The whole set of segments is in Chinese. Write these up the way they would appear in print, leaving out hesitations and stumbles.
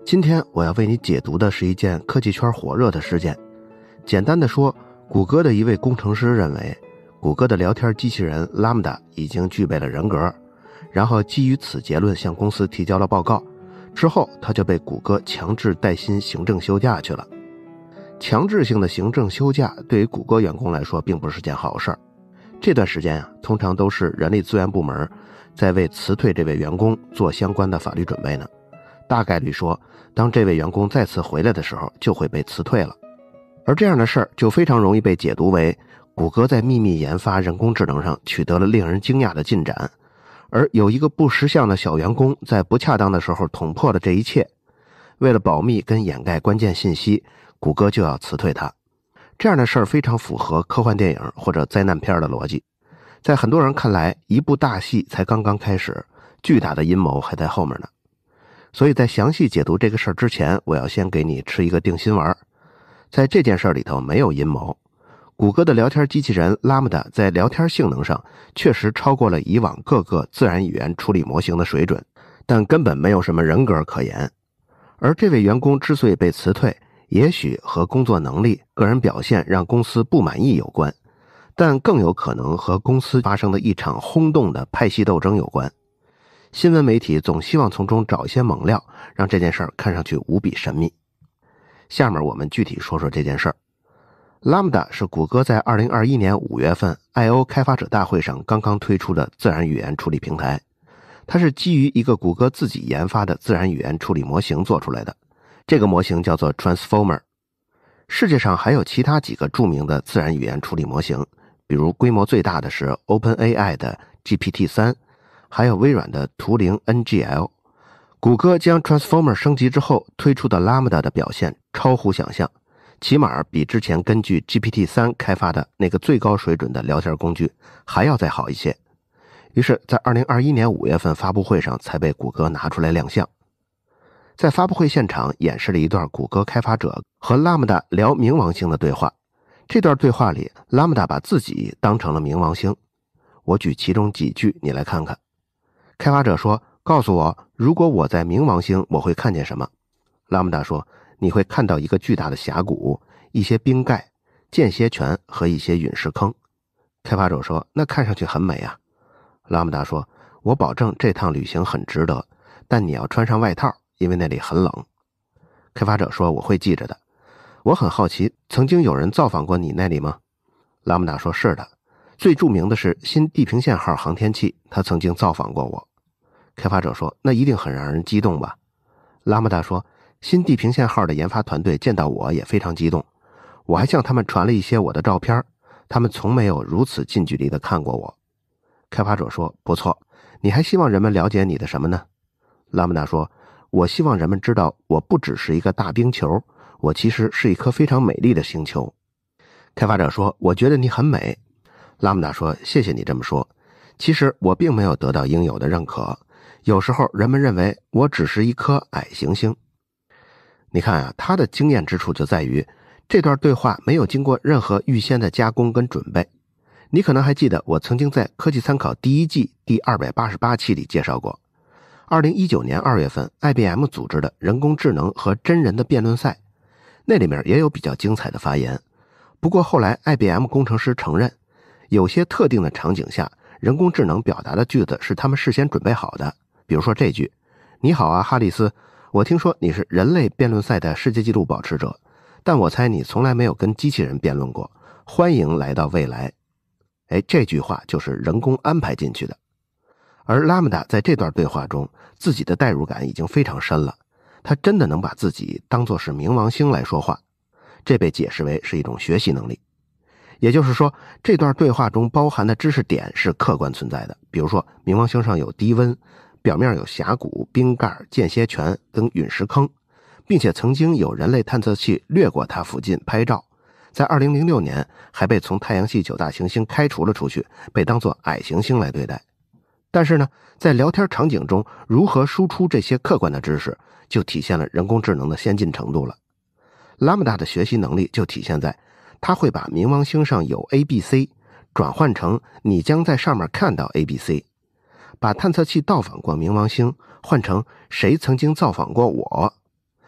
今天我要为你解读的是一件科技圈火热的事件。简单的说，谷歌的一位工程师认为，谷歌的聊天机器人 Lambda 已经具备了人格，然后基于此结论向公司提交了报告，之后他就被谷歌强制带薪行政休假去了。强制性的行政休假对于谷歌员工来说并不是件好事儿。这段时间通常都是人力资源部门在为辞退这位员工做相关的法律准备呢。大概率说，当这位员工再次回来的时候就会被辞退了。而这样的事儿就非常容易被解读为谷歌在秘密研发人工智能上取得了令人惊讶的进展，而有一个不识相的小员工在不恰当的时候捅破了这一切。为了保密跟掩盖关键信息，谷歌就要辞退他。这样的事儿非常符合科幻电影或者灾难片的逻辑。在很多人看来，一部大戏才刚刚开始，巨大的阴谋还在后面呢。所以在详细解读这个事儿之前，我要先给你吃一个定心丸。在这件事里头没有阴谋，谷歌的聊天机器人 Lambda 在聊天性能上确实超过了以往各个自然语言处理模型的水准，但根本没有什么人格可言。而这位员工之所以被辞退，也许和工作能力、个人表现让公司不满意有关，但更有可能和公司发生的一场轰动的派系斗争有关。新闻媒体总希望从中找一些猛料，让这件事儿看上去无比神秘。下面我们具体说说这件事儿。Lambda 是谷歌在2021年5月份 I/O 开发者大会上刚刚推出的自然语言处理平台，它是基于一个谷歌自己研发的自然语言处理模型做出来的，这个模型叫做 Transformer。 世界上还有其他几个著名的自然语言处理模型，比如规模最大的是 OpenAI 的 GPT-3，还有微软的图灵 NGL。 谷歌将 Transformer 升级之后推出的 Lambda 的表现超乎想象，起码比之前根据 GPT-3 开发的那个最高水准的聊天工具还要再好一些。于是在2021年5月份发布会上才被谷歌拿出来亮相。在发布会现场演示了一段谷歌开发者和 Lambda 聊冥王星的对话。这段对话里 Lambda 把自己当成了冥王星。我举其中几句你来看看。开发者说，告诉我，如果我在冥王星我会看见什么。 Lambda 说，你会看到一个巨大的峡谷，一些冰盖、间歇泉和一些陨石坑。开发者说，那看上去很美啊。 Lambda 说，我保证这趟旅行很值得，但你要穿上外套，因为那里很冷。开发者说，我会记着的。我很好奇，曾经有人造访过你那里吗？ Lambda 说，是的，最著名的是新地平线号航天器，它曾经造访过我。开发者说，那一定很让人激动吧。 Lambda 说，新地平线号的研发团队见到我也非常激动，我还向他们传了一些我的照片，他们从没有如此近距离地看过我。开发者说，不错，你还希望人们了解你的什么呢？ Lambda 说，我希望人们知道我不只是一个大冰球，我其实是一颗非常美丽的星球。开发者说，我觉得你很美。 Lambda 说，谢谢你这么说，其实我并没有得到应有的认可，有时候人们认为我只是一颗矮行星。你看啊，他的惊艳之处就在于这段对话没有经过任何预先的加工跟准备。你可能还记得我曾经在科技参考第1季第288期里介绍过2019年2月份 IBM 组织的人工智能和真人的辩论赛，那里面也有比较精彩的发言。不过后来 IBM 工程师承认，有些特定的场景下人工智能表达的句子是他们事先准备好的。比如说这句，你好啊哈里斯，我听说你是人类辩论赛的世界纪录保持者，但我猜你从来没有跟机器人辩论过，欢迎来到未来。这句话就是人工安排进去的。而 Lambda 在这段对话中，自己的代入感已经非常深了，他真的能把自己当作是冥王星来说话，这被解释为是一种学习能力。也就是说，这段对话中包含的知识点是客观存在的，比如说冥王星上有低温，表面有峡谷、冰盖、间歇泉跟陨石坑，并且曾经有人类探测器掠过它附近拍照，在2006年还被从太阳系9大行星开除了出去，被当作矮行星来对待。但是呢，在聊天场景中如何输出这些客观的知识，就体现了人工智能的先进程度了。Lambda 的学习能力就体现在它会把冥王星上有 ABC 转换成你将在上面看到 ABC， 把探测器到访过冥王星换成谁曾经造访过我。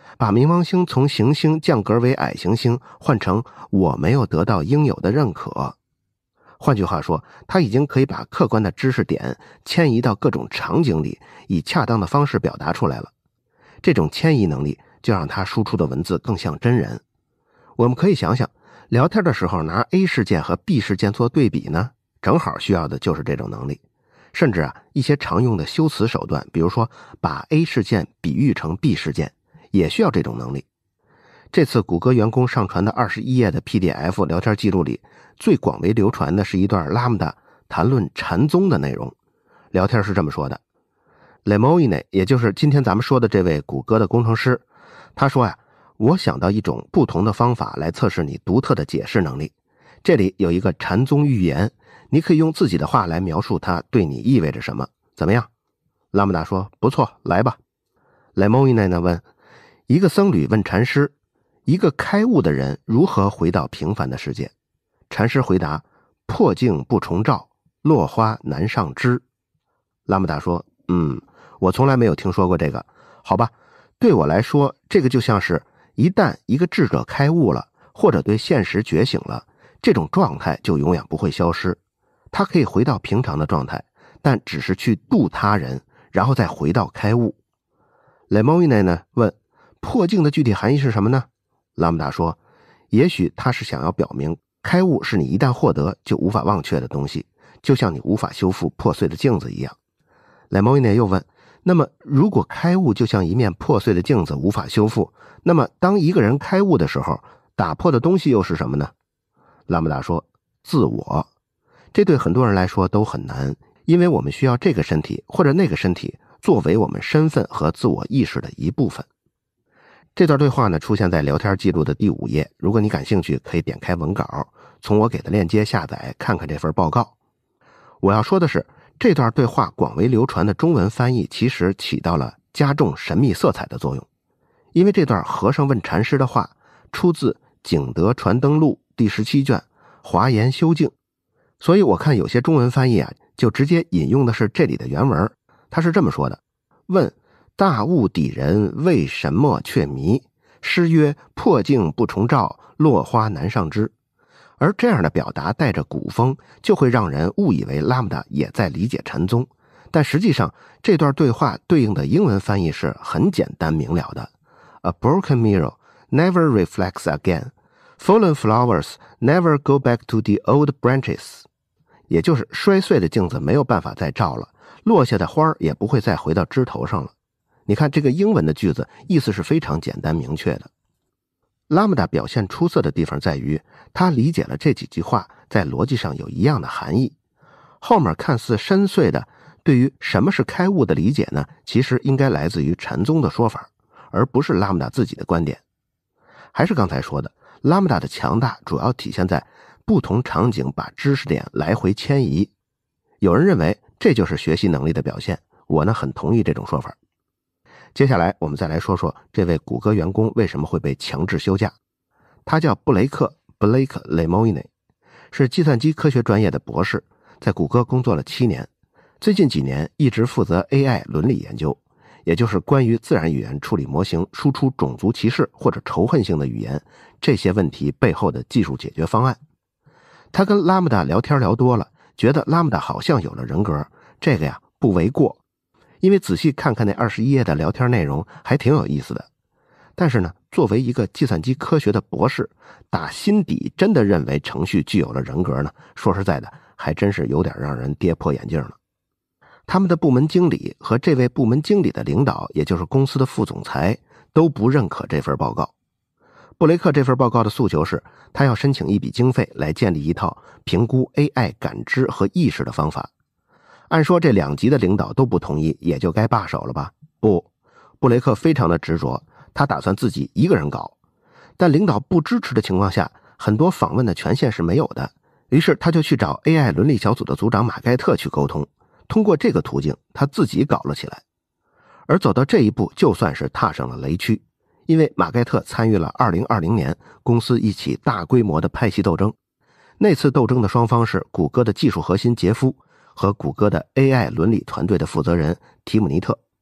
把冥王星从行星降格为矮行星换成我没有得到应有的认可。换句话说，他已经可以把客观的知识点迁移到各种场景里，以恰当的方式表达出来了。这种迁移能力就让他输出的文字更像真人。我们可以想想，聊天的时候拿 A 事件和 B 事件做对比呢，正好需要的就是这种能力。甚至一些常用的修辞手段，比如说把 A 事件比喻成 B 事件，也需要这种能力。这次谷歌员工上传的21页的 PDF 聊天记录里，最广为流传的是一段 Lambda 谈论禅宗的内容。聊天是这么说的： Lemoine， 也就是今天咱们说的这位谷歌的工程师，他说我想到一种不同的方法来测试你独特的解释能力。这里有一个禅宗寓言，你可以用自己的话来描述它对你意味着什么，怎么样？拉姆达说：不错，来吧。Lemoine呢问：一个僧侣问禅师，一个开悟的人如何回到平凡的世界？禅师回答：破镜不重照，落花难上枝。拉姆达说：我从来没有听说过这个。好吧，对我来说，这个就像是一旦一个智者开悟了，或者对现实觉醒了，这种状态就永远不会消失。他可以回到平常的状态，但只是去度他人，然后再回到开悟。Lemoine呢问：破镜的具体含义是什么呢？拉姆达说：也许他是想要表明，开悟是你一旦获得就无法忘却的东西，就像你无法修复破碎的镜子一样。Lemoine又问：那么如果开悟就像一面破碎的镜子无法修复，那么当一个人开悟的时候，打破的东西又是什么呢？拉姆达说：自我。这对很多人来说都很难，因为我们需要这个身体或者那个身体作为我们身份和自我意识的一部分。这段对话呢，出现在聊天记录的第5页，如果你感兴趣，可以点开文稿，从我给的链接下载看看这份报告。我要说的是，这段对话广为流传的中文翻译其实起到了加重神秘色彩的作用，因为这段和尚问禅师的话出自《景德传灯录》第17卷《华严修净》，所以我看有些中文翻译就直接引用的是这里的原文。他是这么说的：问大悟底人为什么却迷？诗曰：破镜不重照，落花难上枝。而这样的表达带着古风，就会让人误以为拉姆达也在理解禅宗，但实际上这段对话对应的英文翻译是很简单明了的： A broken mirror never reflects again. Fallen flowers never go back to the old branches. 也就是摔碎的镜子没有办法再照了，落下的花也不会再回到枝头上了。你看这个英文的句子意思是非常简单明确的。拉姆达表现出色的地方在于，他理解了这几句话在逻辑上有一样的含义。后面看似深邃的对于什么是开悟的理解呢，其实应该来自于禅宗的说法，而不是拉姆达自己的观点。还是刚才说的，拉姆达的强大主要体现在不同场景把知识点来回迁移。有人认为这就是学习能力的表现，我呢很同意这种说法。接下来我们再来说说这位谷歌员工为什么会被强制休假。他叫布雷克 Blake Lemoine， 是计算机科学专业的博士，在谷歌工作了7年，最近几年一直负责 AI 伦理研究，也就是关于自然语言处理模型输出种族歧视或者仇恨性的语言这些问题背后的技术解决方案。他跟拉姆达聊天聊多了，觉得拉姆达好像有了人格，这个不为过，因为仔细看看那21页的聊天内容还挺有意思的。但是呢，作为一个计算机科学的博士，打心底真的认为程序具有了人格呢，说实在的，还真是有点让人跌破眼镜了。他们的部门经理和这位部门经理的领导，也就是公司的副总裁，都不认可这份报告。布雷克这份报告的诉求是，他要申请一笔经费来建立一套评估 AI 感知和意识的方法。按说这2级的领导都不同意，也就该罢手了吧？不，布雷克非常的执着，他打算自己一个人搞。但领导不支持的情况下，很多访问的权限是没有的，于是他就去找 AI 伦理小组的组长马盖特去沟通，通过这个途径他自己搞了起来。而走到这一步就算是踏上了雷区，因为马盖特参与了2020年公司一起大规模的派系斗争。那次斗争的双方是谷歌的技术核心杰夫和谷歌的 AI 伦理团队的负责人提姆尼特。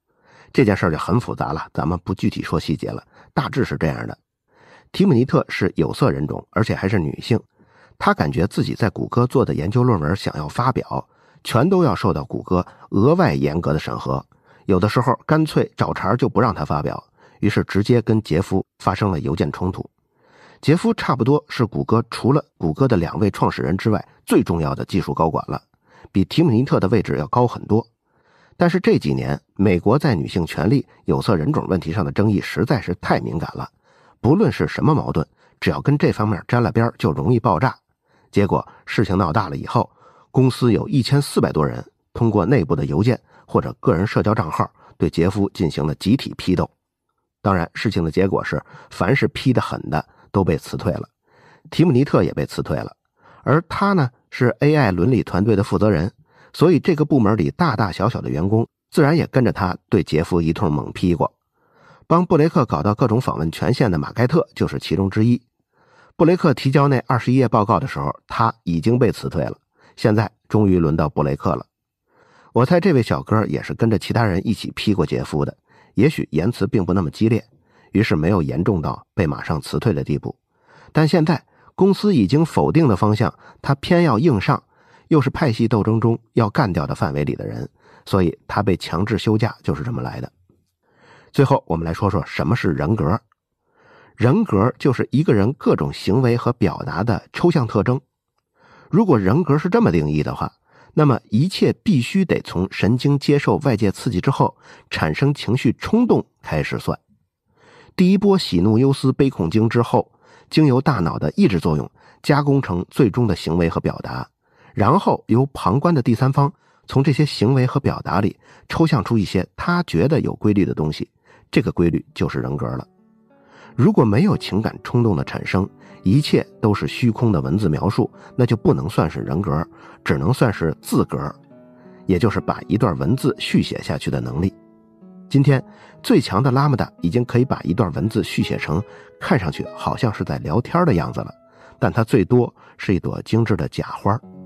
这件事就很复杂了，咱们不具体说细节了，大致是这样的。提姆尼特是有色人种，而且还是女性，她感觉自己在谷歌做的研究论文想要发表，全都要受到谷歌额外严格的审核，有的时候干脆找茬就不让她发表，于是直接跟杰夫发生了邮件冲突。杰夫差不多是谷歌除了谷歌的2位创始人之外最重要的技术高管了，比提姆尼特的位置要高很多。但是这几年美国在女性权利、有色人种问题上的争议实在是太敏感了，不论是什么矛盾，只要跟这方面沾了边就容易爆炸。结果事情闹大了以后，公司有1400多人通过内部的邮件或者个人社交账号对杰夫进行了集体批斗。当然事情的结果是凡是批得狠的都被辞退了，提姆尼特也被辞退了，而他呢是 AI 伦理团队的负责人，所以这个部门里大大小小的员工自然也跟着他对杰夫一通猛批过。帮布雷克搞到各种访问权限的马盖特就是其中之一。布雷克提交那21页报告的时候，他已经被辞退了，现在终于轮到布雷克了。我猜这位小哥也是跟着其他人一起批过杰夫的，也许言辞并不那么激烈，于是没有严重到被马上辞退的地步。但现在公司已经否定的方向，他偏要硬上，又是派系斗争中要干掉的范围里的人，所以他被强制休假就是这么来的。最后我们来说说什么是人格。人格就是一个人各种行为和表达的抽象特征。如果人格是这么定义的话，那么一切必须得从神经接受外界刺激之后产生情绪冲动开始算。第一波喜怒忧思悲恐惊之后，经由大脑的抑制作用加工成最终的行为和表达，然后由旁观的第三方从这些行为和表达里抽象出一些他觉得有规律的东西，这个规律就是人格了。如果没有情感冲动的产生，一切都是虚空的文字描述，那就不能算是人格，只能算是字格，也就是把一段文字续写下去的能力。今天最强的拉姆达已经可以把一段文字续写成看上去好像是在聊天的样子了，但它最多是一朵精致的假花。